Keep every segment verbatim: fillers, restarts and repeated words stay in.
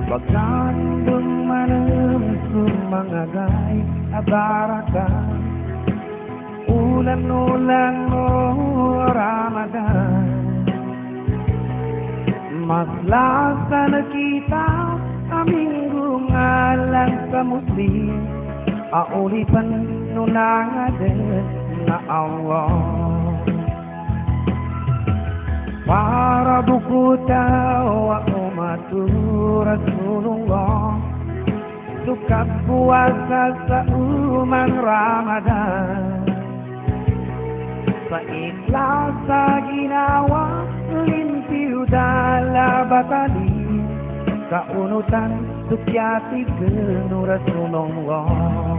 Pagkandong manang sumangagay abarakan ulan-ulan mo Ramadan. Maslasa na kita aming rungalan sa muslim aulipan nunangadan na Allah. Para buku tawa umatu Rasulullah suka puasa sa uman Ramadan. Sa ikhlas sa ginawa lintiw dala batali kaunutan sukyati genu Rasulullah.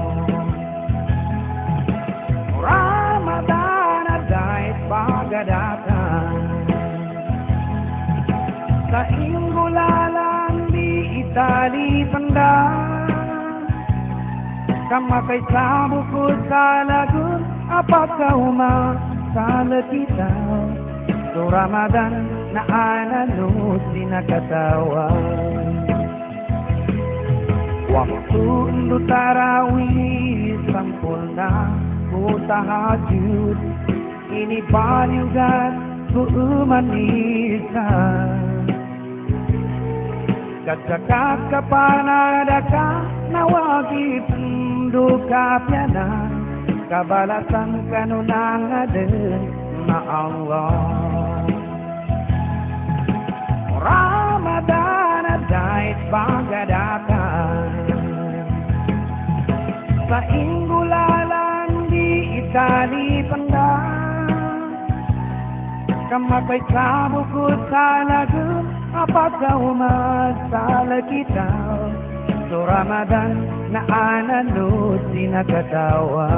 Ramadan adait pagadatan sa inggulalan di Itali pendang kamakay sa buku sa lagun apakah uma sa kita so Ramadan na analos sinakatawa waktu undu tarawih sampurna ku tahajud ini panyugat ku umanisan Kacakak kapanadaka na wagi penduka piana kabalasan kanunang aden na Allah. Ramadan adait bagadatan sa inggulalan di Itali pendang kamakay sa buku sa lagun apakah masalah kita so Ramadan na analos sinakatawa.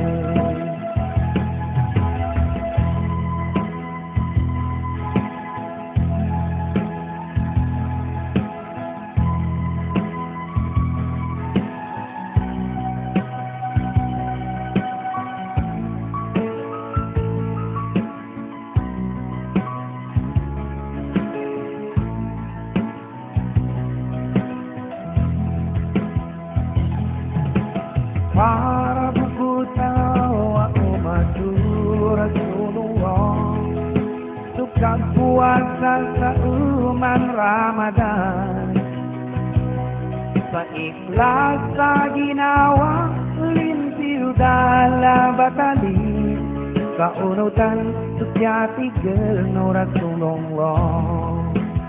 Para buku tawa umatu Rasulullah suka puasa sa uman Ramadan. Sa ikhlas sa ginawa lintiw dala batali kaunutan sukyati genu Rasulullah.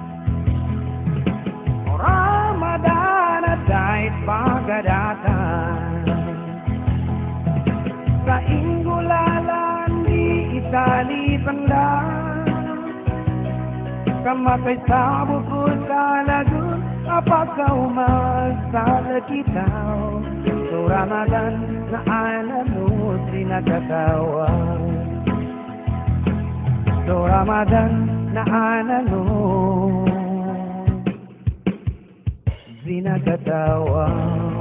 Ramadan adait pagadatan sa inggulalan di Itali pendang kamakay sa buku sa lagun apakah masalah kita so Ramadan na analos sinakatawa so Ramadan na analos sinakatawa.